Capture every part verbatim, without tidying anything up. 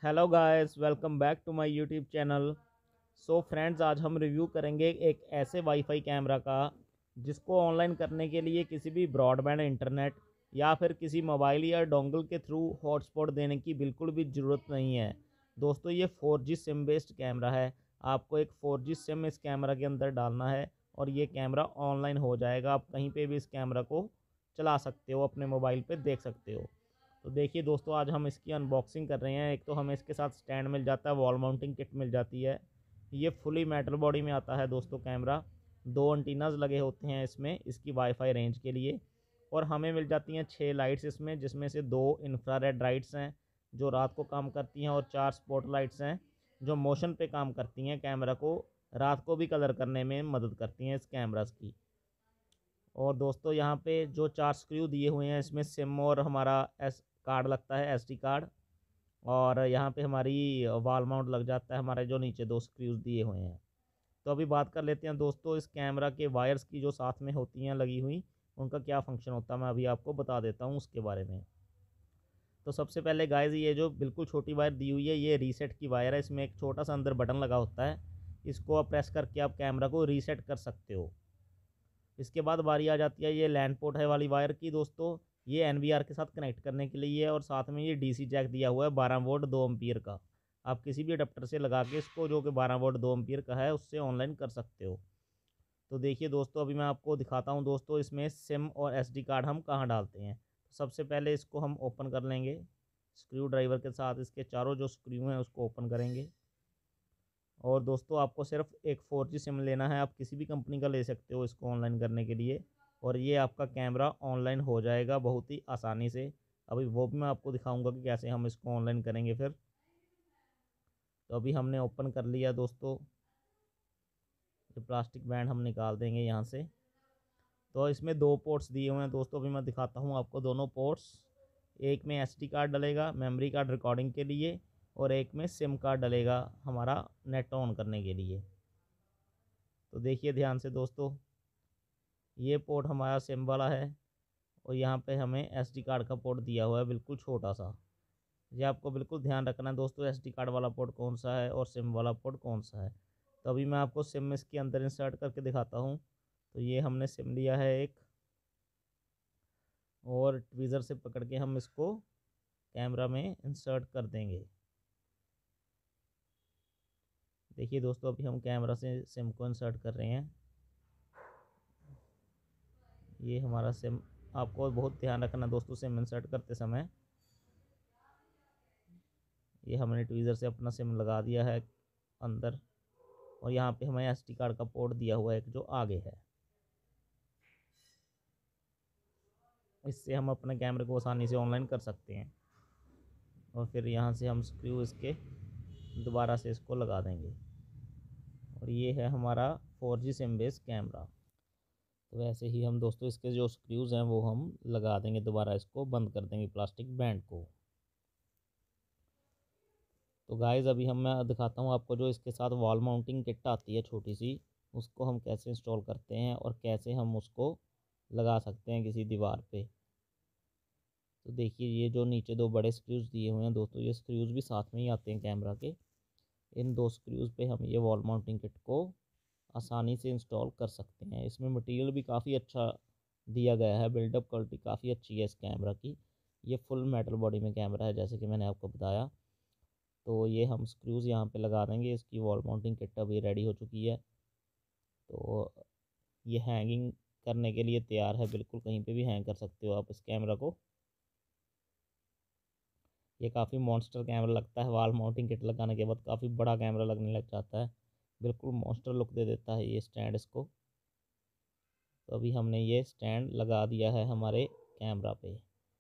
Hello guys, welcome back to my YouTube channel. So friends, आज हम review करेंगे एक ऐसे वाईफाई कैमरा का जिसको ऑनलाइन करने के लिए किसी भी ब्रॉडबैंड इंटरनेट या फिर किसी मोबाइल या डोंगल के थ्रू हॉटस्पॉट देने की बिल्कुल भी ज़रूरत नहीं है। दोस्तों, ये four G SIM based camera है। आपको एक फोर जी सिम इस कैमरा के अंदर डालना है और ये कैमरा ऑनलाइन हो जाएगा। आप कहीं पर भी इस कैमरा को चला सकते हो, अपने मोबाइल पर देख सकते हो। तो देखिए दोस्तों, आज हम इसकी अनबॉक्सिंग कर रहे हैं। एक तो हमें इसके साथ स्टैंड मिल जाता है, वॉल माउंटिंग किट मिल जाती है। ये फुली मेटल बॉडी में आता है दोस्तों कैमरा। दो एंटीनाज लगे होते हैं इसमें इसकी वाईफाई रेंज के लिए। और हमें मिल जाती हैं छः लाइट्स इसमें, जिसमें से दो इंफ्रारेड लाइट्स हैं जो रात को काम करती हैं और चार स्पॉट लाइट्स हैं जो मोशन पे काम करती हैं, कैमरा को रात को भी कलर करने में मदद करती हैं इस कैमरास की। और दोस्तों, यहाँ पे जो चार स्क्रू दिए हुए हैं इसमें सिम और हमारा एस कार्ड लगता है, एसडी कार्ड। और यहाँ पे हमारी वॉल माउंट लग जाता है, हमारे जो नीचे दो स्क्रूज दिए हुए हैं। तो अभी बात कर लेते हैं दोस्तों इस कैमरा के वायर्स की, जो साथ में होती हैं लगी हुई, उनका क्या फंक्शन होता है मैं अभी आपको बता देता हूँ उसके बारे में। तो सबसे पहले गाइज, ये जो बिल्कुल छोटी वायर दी हुई है ये रीसेट की वायर है। इसमें एक छोटा सा अंदर बटन लगा होता है, इसको आप प्रेस करके आप कैमरा को रीसेट कर सकते हो। इसके बाद बारी आ जाती है ये लैंड पोर्ट है वाली वायर की। दोस्तों, ये एनवीआर के साथ कनेक्ट करने के लिए है और साथ में ये डीसी जैक दिया हुआ है बारह वोल्ट दो एम्पीयर का। आप किसी भी अडेप्टर से लगा के इसको, जो कि बारह वोल्ट दो एम्पीयर का है, उससे ऑनलाइन कर सकते हो। तो देखिए दोस्तों, अभी मैं आपको दिखाता हूँ दोस्तों इसमें सिम और एसडी कार्ड हम कहाँ डालते हैं। तो सबसे पहले इसको हम ओपन कर लेंगे स्क्रू ड्राइवर के साथ। इसके चारों जो स्क्रू हैं उसको ओपन करेंगे। और दोस्तों, आपको सिर्फ एक फोर जी सिम लेना है, आप किसी भी कंपनी का ले सकते हो इसको ऑनलाइन करने के लिए। और ये आपका कैमरा ऑनलाइन हो जाएगा बहुत ही आसानी से। अभी वो भी मैं आपको दिखाऊंगा कि कैसे हम इसको ऑनलाइन करेंगे फिर। तो अभी हमने ओपन कर लिया दोस्तों। ये प्लास्टिक बैंड हम निकाल देंगे यहाँ से। तो इसमें दो पोर्ट्स दिए हुए हैं दोस्तों, अभी मैं दिखाता हूँ आपको दोनों पोर्ट्स। एक में एसडी कार्ड डलेगा मेमोरी कार्ड रिकॉर्डिंग के लिए, और एक में सिम कार्ड डलेगा हमारा नेट ऑन करने के लिए। तो देखिए ध्यान से दोस्तों, ये पोर्ट हमारा सिम वाला है और यहाँ पे हमें एसडी कार्ड का पोर्ट दिया हुआ है बिल्कुल छोटा सा। ये आपको बिल्कुल ध्यान रखना है दोस्तों, एसडी कार्ड वाला पोर्ट कौन सा है और सिम वाला पोर्ट कौन सा है। तो अभी मैं आपको सिम इसके अंदर इंसर्ट करके दिखाता हूँ। तो ये हमने सिम लिया है एक, और ट्वीज़र से पकड़ के हम इसको कैमरा में इंसर्ट कर देंगे। देखिए दोस्तों, अभी हम कैमरा से सिम को इंसर्ट कर रहे हैं। ये हमारा सिम, आपको बहुत ध्यान रखना दोस्तों सिम इंसर्ट करते समय। ये हमने ट्वीज़र से अपना सिम लगा दिया है अंदर, और यहाँ पे हमें एसडी कार्ड का पोर्ट दिया हुआ है एक जो आगे है। इससे हम अपने कैमरे को आसानी से ऑनलाइन कर सकते हैं। और फिर यहाँ से हम स्क्रू इसके दोबारा से इसको लगा देंगे। और ये है हमारा four G SIM base camera. तो वैसे ही हम दोस्तों इसके जो स्क्रूज़ हैं वो हम लगा देंगे, दोबारा इसको बंद कर देंगे प्लास्टिक बैंड को। तो गाइज़, अभी हम मैं दिखाता हूँ आपको जो इसके साथ वॉल माउंटिंग किट आती है छोटी सी, उसको हम कैसे इंस्टॉल करते हैं और कैसे हम उसको लगा सकते हैं किसी दीवार पे। तो देखिए, ये जो नीचे दो बड़े स्क्रूज़ दिए हुए हैं दोस्तों, ये स्क्रूज़ भी साथ में ही आते हैं कैमरा के। इन दो स्क्रूज़ पे हम ये वॉल माउंटिंग किट को आसानी से इंस्टॉल कर सकते हैं। इसमें मटेरियल भी काफ़ी अच्छा दिया गया है, बिल्डअप क्वालिटी काफ़ी अच्छी है इस कैमरा की। ये फुल मेटल बॉडी में कैमरा है जैसे कि मैंने आपको बताया। तो ये हम स्क्रूज़ यहाँ पे लगा देंगे। इसकी वॉल माउंटिंग किट अभी रेडी हो चुकी है। तो ये हैंगिंग करने के लिए तैयार है, बिल्कुल कहीं पे भी हैंग कर सकते हो आप इस कैमरा को। ये काफ़ी मॉन्स्टर कैमरा लगता है, वॉल माउंटिंग किट लगाने के बाद काफ़ी बड़ा कैमरा लगने लग जाता है, बिल्कुल मॉन्स्टर लुक दे देता है ये स्टैंड इसको। तो अभी हमने ये स्टैंड लगा दिया है हमारे कैमरा पे।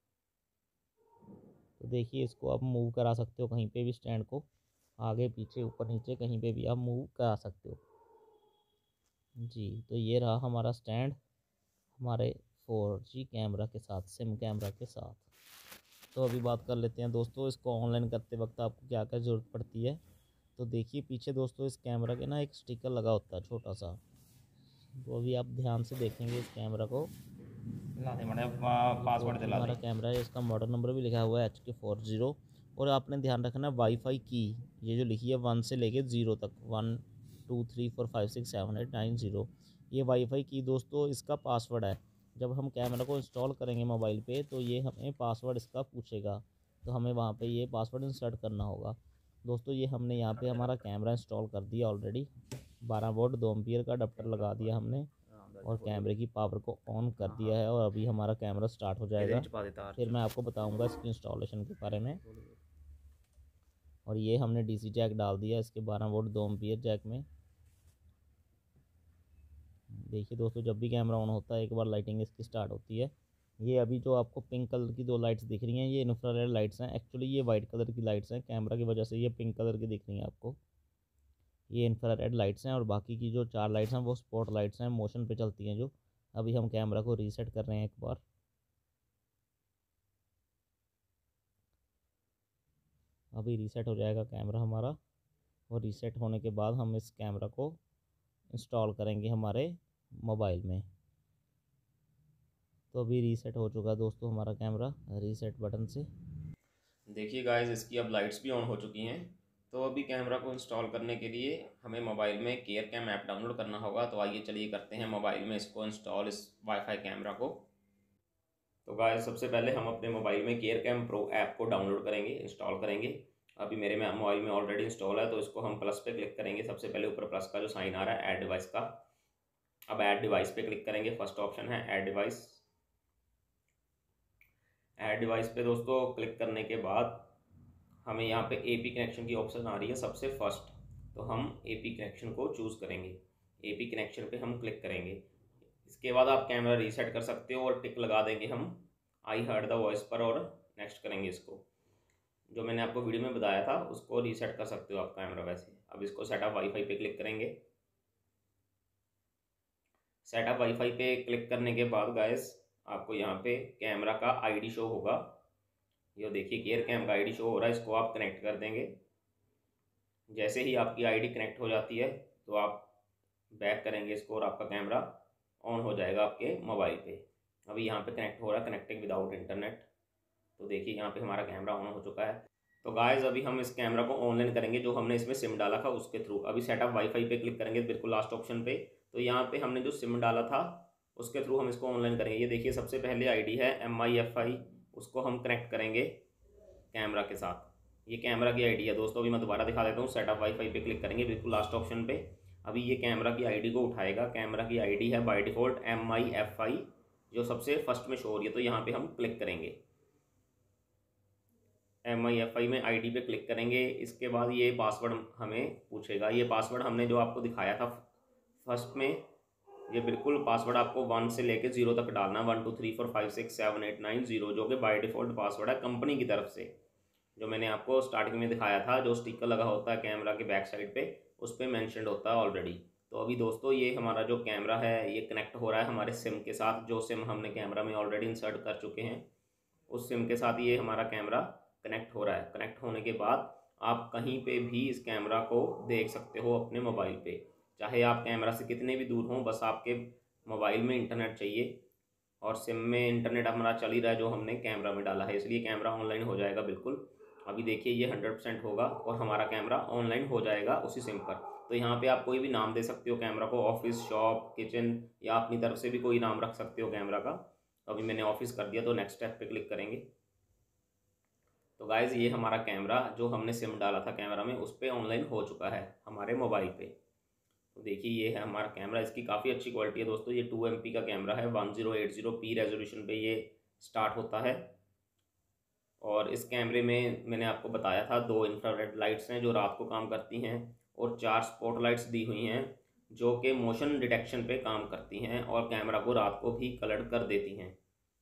तो देखिए, इसको आप मूव करा सकते हो कहीं पे भी, स्टैंड को आगे पीछे ऊपर नीचे कहीं पे भी आप मूव करा सकते हो जी। तो ये रहा हमारा स्टैंड हमारे फोर जी कैमरा के साथ, सिम कैमरा के साथ। तो अभी बात कर लेते हैं दोस्तों इसको ऑनलाइन करते वक्त आपको क्या क्या ज़रूरत पड़ती है। तो देखिए पीछे दोस्तों इस कैमरा के ना एक स्टिकर लगा होता है छोटा सा। तो अभी आप ध्यान से देखेंगे इस कैमरा को। ला दे मैंने पासवर्ड दिला हमारा दे। कैमरा है, इसका मॉडल नंबर भी लिखा हुआ है एच के फोर जीरो। और आपने ध्यान रखना वाईफाई की ये जो लिखी है वन से लेके ज़ीरो तक, one two three four five six seven eight nine zero, ये वाईफाई की दोस्तों इसका पासवर्ड है। जब हम कैमरा को इंस्टॉल करेंगे मोबाइल पे तो ये हमें पासवर्ड इसका पूछेगा, तो हमें वहाँ पे ये पासवर्ड इंसर्ट करना होगा। दोस्तों ये हमने यहाँ पे हमारा कैमरा इंस्टॉल कर दिया ऑलरेडी, बारह वोल्ट दो एम्पियर का अडाप्टर लगा दिया हमने और कैमरे की पावर को ऑन कर दिया है और अभी हमारा कैमरा स्टार्ट हो जाएगा। फिर मैं आपको बताऊंगा इसकी इंस्टॉलेशन के बारे में। और ये हमने डीसी जैक डाल दिया इसके बारह वोल्ट दो एम्पियर जैक में। देखिए दोस्तों जब भी कैमरा ऑन होता है एक बार लाइटिंग इसकी स्टार्ट होती है। ये अभी जो आपको पिंक कलर की दो लाइट्स दिख रही हैं ये इंफ्रारेड लाइट्स हैं, एक्चुअली ये वाइट कलर की लाइट्स हैं, कैमरा की वजह से ये पिंक कलर की दिख रही हैं आपको। ये इंफ्रारेड लाइट्स हैं और बाकी की जो चार लाइट्स हैं वो स्पॉट लाइट्स हैं, मोशन पे चलती हैं जो। अभी हम कैमरा को रीसेट कर रहे हैं एक बार। अभी रीसेट हो जाएगा कैमरा हमारा और रीसेट होने के बाद हम इस कैमरा को इंस्टॉल करेंगे हमारे मोबाइल में। तो अभी रीसेट हो चुका है दोस्तों हमारा कैमरा रीसेट बटन से। देखिए गाइस इसकी अब लाइट्स भी ऑन हो चुकी हैं। तो अभी कैमरा को इंस्टॉल करने के लिए हमें मोबाइल में केयर कैम ऐप डाउनलोड करना होगा। तो आइए चलिए करते हैं मोबाइल में इसको इंस्टॉल, इस वाईफाई कैमरा को। तो गाइस सबसे पहले हम अपने मोबाइल में केयर कैम प्रो ऐप को डाउनलोड करेंगे, इंस्टॉल करेंगे। अभी मेरे में मोबाइल में ऑलरेडी इंस्टॉल है तो इसको हम प्लस पे क्लिक करेंगे। सबसे पहले ऊपर प्लस का जो साइन आ रहा है ऐड डिवाइस का, अब ऐड डिवाइस पे क्लिक करेंगे। फर्स्ट ऑप्शन है ऐड डिवाइस। ऐड डिवाइस पे दोस्तों क्लिक करने के बाद हमें यहाँ पे एपी कनेक्शन की ऑप्शन आ रही है सबसे फर्स्ट, तो हम एपी कनेक्शन को चूज़ करेंगे। एपी कनेक्शन पे हम क्लिक करेंगे। इसके बाद आप कैमरा रीसेट कर सकते हो और टिक लगा देंगे हम आई हर्ड द वॉइस पर और नेक्स्ट करेंगे इसको। जो मैंने आपको वीडियो में बताया था उसको रीसेट कर सकते हो आप कैमरा वैसे। अब इसको सेटअप वाईफाई पे क्लिक करेंगे। सेटअप वाईफाई पे क्लिक करने के बाद गाइस आपको यहाँ पे कैमरा का आईडी शो होगा। ये देखिए केयर कैम का आईडी शो हो रहा है, इसको आप कनेक्ट कर देंगे। जैसे ही आपकी आईडी कनेक्ट हो जाती है तो आप बैक करेंगे इसको और आपका कैमरा ऑन हो जाएगा आपके मोबाइल पे। अभी यहाँ पे कनेक्ट हो रहा है, कनेक्टिंग विदाउट इंटरनेट। तो देखिए यहाँ पे हमारा कैमरा ऑन हो चुका है। तो गाइस अभी हम इस कैमरा को ऑनलाइन करेंगे जो हमने इसमें सिम डाला था उसके थ्रू। अभी सेटअप वाईफाई पे क्लिक करेंगे बिल्कुल लास्ट ऑप्शन पे। तो यहाँ पे हमने जो सिम डाला था उसके थ्रू हम इसको ऑनलाइन करेंगे। ये देखिए सबसे पहले आईडी है एम आई एफ आई, उसको हम कनेक्ट करेंगे कैमरा के साथ। ये कैमरा की आईडी है दोस्तों। अभी मैं दोबारा दिखा देता हूँ। सेटअप वाईफाई पे क्लिक करेंगे बिल्कुल लास्ट ऑप्शन पे। अभी ये कैमरा की आईडी को उठाएगा। कैमरा की आईडी है by default M I F I, जो सबसे फर्स्ट में शो हो रही है। तो यहाँ पे हम क्लिक करेंगे, एम आई एफ आई में आईडी पे क्लिक करेंगे। इसके बाद ये पासवर्ड हमें पूछेगा। ये पासवर्ड हमने जो आपको दिखाया था फर्स्ट में, ये बिल्कुल पासवर्ड आपको वन से लेके जीरो तक डालना, one two three four five six seven eight nine zero, जो कि बाय डिफ़ॉल्ट पासवर्ड है कंपनी की तरफ से। जो मैंने आपको स्टार्टिंग में दिखाया था, जो स्टिकर लगा होता है कैमरा के बैक साइड पे, उस पर मैंशनड होता है ऑलरेडी। तो अभी दोस्तों ये हमारा जो कैमरा है ये कनेक्ट हो रहा है हमारे सिम के साथ। जो सिम हमने कैमरा में ऑलरेडी इंसर्ट कर चुके हैं उस सिम के साथ ये हमारा कैमरा कनेक्ट हो रहा है। कनेक्ट होने के बाद आप कहीं पे भी इस कैमरा को देख सकते हो अपने मोबाइल पे, चाहे आप कैमरा से कितने भी दूर हों। बस आपके मोबाइल में इंटरनेट चाहिए और सिम में इंटरनेट हमारा चल ही रहा है जो हमने कैमरा में डाला है, इसलिए कैमरा ऑनलाइन हो जाएगा बिल्कुल। अभी देखिए ये हंड्रेड परसेंट होगा और हमारा कैमरा ऑनलाइन हो जाएगा उसी सिम पर। तो यहाँ पे आप कोई भी नाम दे सकते हो कैमरा को, ऑफिस, शॉप, किचन, या अपनी तरफ से भी कोई नाम रख सकते हो कैमरा का। तो अभी मैंने ऑफिस कर दिया, तो नेक्स्ट स्टेप पे क्लिक करेंगे। तो गाइज़ ये हमारा कैमरा जो हमने सिम डाला था कैमरा में उस पर ऑनलाइन हो चुका है हमारे मोबाइल पे। तो देखिए ये है हमारा कैमरा। इसकी काफ़ी अच्छी क्वालिटी है दोस्तों। ये टू एम पी का कैमरा है, one zero eight zero P resolution पे ये स्टार्ट होता है। और इस कैमरे में मैंने आपको बताया था दो इंफ्रारेड लाइट्स हैं जो रात को काम करती हैं और चार स्पॉट लाइट्स दी हुई हैं जो कि मोशन डिटेक्शन पे काम करती हैं और कैमरा को रात को भी कलर कर देती हैं।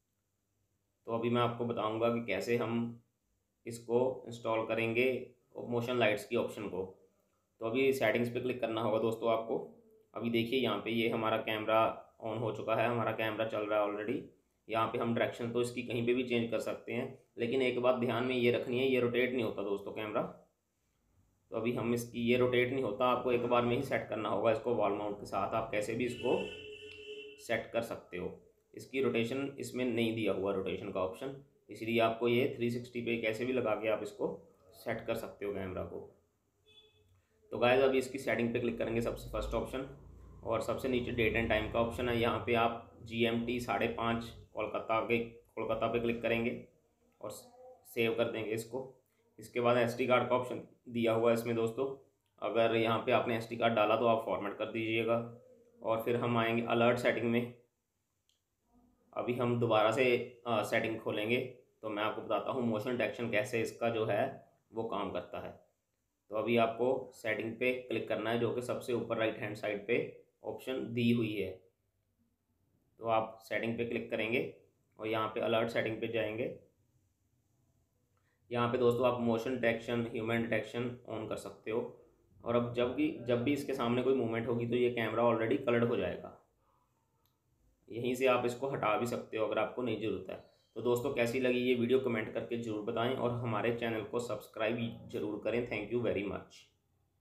तो अभी मैं आपको बताऊंगा कि कैसे हम इसको इंस्टॉल करेंगे मोशन लाइट्स की ऑप्शन को। तो अभी सेटिंग्स पे क्लिक करना होगा दोस्तों आपको। अभी देखिए यहाँ पे ये हमारा कैमरा ऑन हो चुका है, हमारा कैमरा चल रहा है ऑलरेडी। यहाँ पे हम डायरेक्शन तो इसकी कहीं पे भी चेंज कर सकते हैं, लेकिन एक बात ध्यान में ये रखनी है, ये रोटेट नहीं होता दोस्तों कैमरा। तो अभी हम इसकी ये रोटेट नहीं होता, आपको एक बार में ही सेट करना होगा इसको वॉल माउंट के साथ। आप कैसे भी इसको सेट कर सकते हो। इसकी रोटेशन इसमें नहीं दिया हुआ रोटेशन का ऑप्शन, इसलिए आपको ये थ्री सिक्सटी पे कैसे भी लगा के आप इसको सेट कर सकते हो कैमरा को। तो गाइस अभी इसकी सेटिंग पे क्लिक करेंगे सबसे फर्स्ट ऑप्शन, और सबसे नीचे डेट एंड टाइम का ऑप्शन है। यहाँ पे आप जी एम टी साढ़े पाँच कोलकाता के कोलकाता पे क्लिक करेंगे और सेव कर देंगे इसको। इसके बाद एस डी कार्ड का ऑप्शन दिया हुआ है इसमें दोस्तों, अगर यहाँ पे आपने एस डी कार्ड डाला तो आप फॉर्मेट कर दीजिएगा। और फिर हम आएंगे अलर्ट सेटिंग में। अभी हम दोबारा से आ, सेटिंग खोलेंगे तो मैं आपको बताता हूँ मोशन डिटेक्शन कैसे इसका जो है वो काम करता है। तो अभी आपको सेटिंग पे क्लिक करना है, जो कि सबसे ऊपर राइट हैंड साइड पे ऑप्शन दी हुई है। तो आप सेटिंग पे क्लिक करेंगे और यहाँ पे अलर्ट सेटिंग पे जाएंगे। यहाँ पे दोस्तों आप motion detection, human detection on कर सकते हो। और अब जब भी जब भी इसके सामने कोई मूवमेंट होगी तो ये कैमरा ऑलरेडी कलर्ड हो जाएगा। यहीं से आप इसको हटा भी सकते हो अगर आपको नहीं ज़रूरत है। तो दोस्तों कैसी लगी ये वीडियो कमेंट करके ज़रूर बताएं और हमारे चैनल को सब्सक्राइब ज़रूर करें। Thank you very much.